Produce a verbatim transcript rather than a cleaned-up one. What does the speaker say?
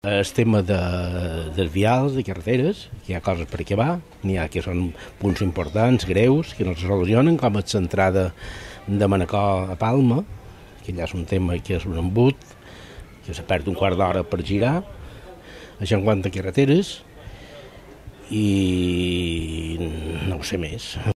El tema de, dels vials, de carreteres, que hi ha coses per acabar, n'hi ha que són punts importants, greus, que no se solucionen, com és l'entrada de Manacor a Palma, que allà és un tema que és un embut, que se perd un quart d'hora per girar, això en quant a carreteres, i no ho sé més.